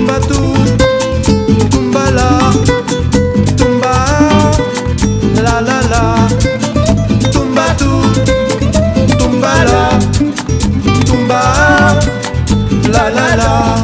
tumba tú, túmbala, tumba, la la la, tumba tú, túmbala, tumba, la la la.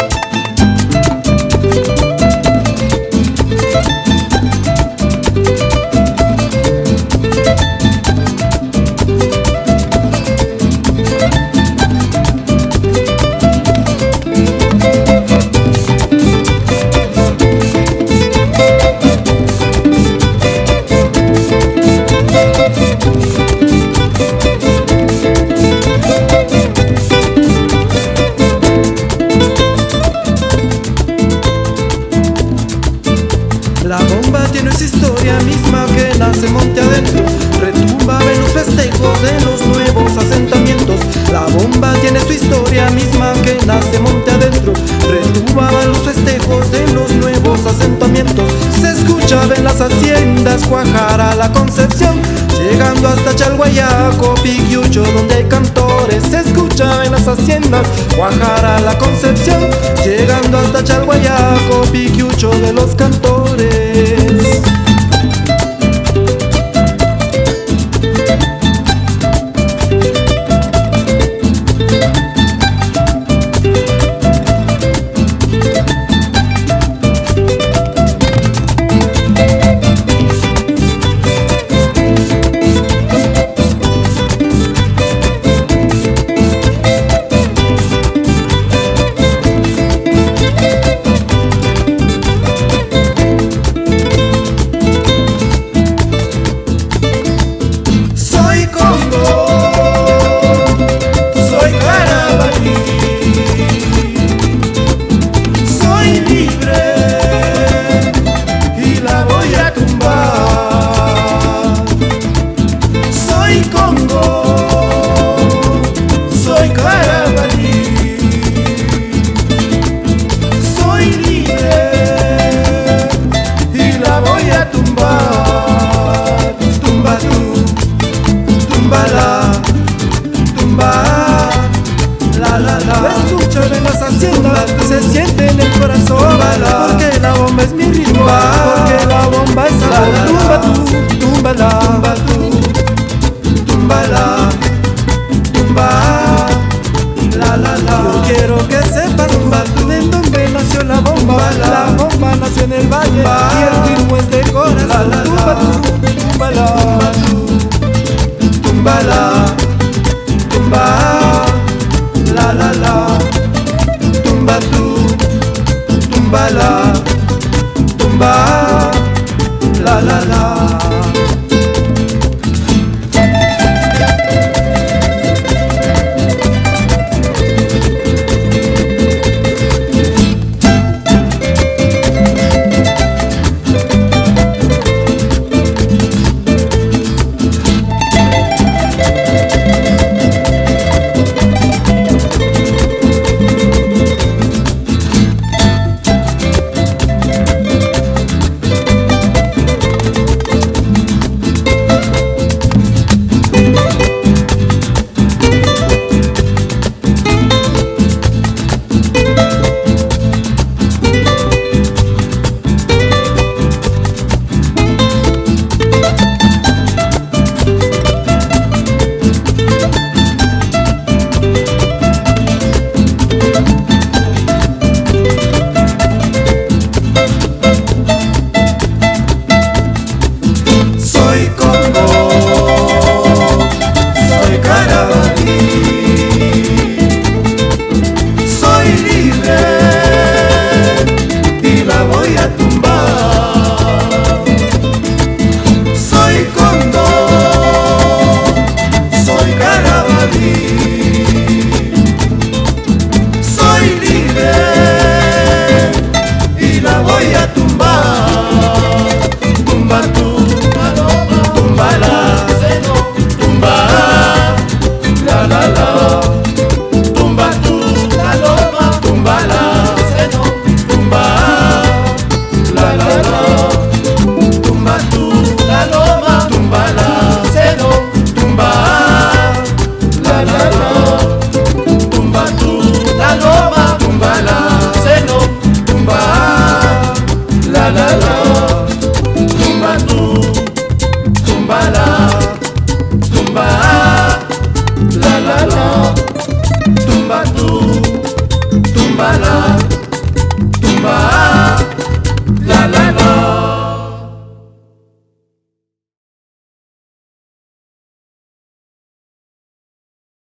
La bomba tiene esa historia misma que nace monte adentro, retumba en los festejos de los nuevos asentamientos. La bomba tiene su historia misma que nace monte adentro, retumba en los festejos de los nuevos asentamientos. Se escuchaba en las haciendas Guajara, La Concepción, llegando hasta Chalhuayaco, Piquiucho, donde hay cantores. Se escuchaba en las haciendas Guajara, La Concepción, llegando hasta Chalhuayaco, Piquiucho de los cantores. En las haciendas se siente en el corazón, porque la bomba es mi ritmo, porque la bomba es amor. Tumba tú, túmbala, tumba tú, túmbala, tumba, la la la. Yo quiero que sepas tú de dónde nació la bomba. La bomba nació en el valle y el ritmo es de corazón. Tumba tú, túmbala, túmbala, tumba, la la la. Tumba tú, túmbala, tumba.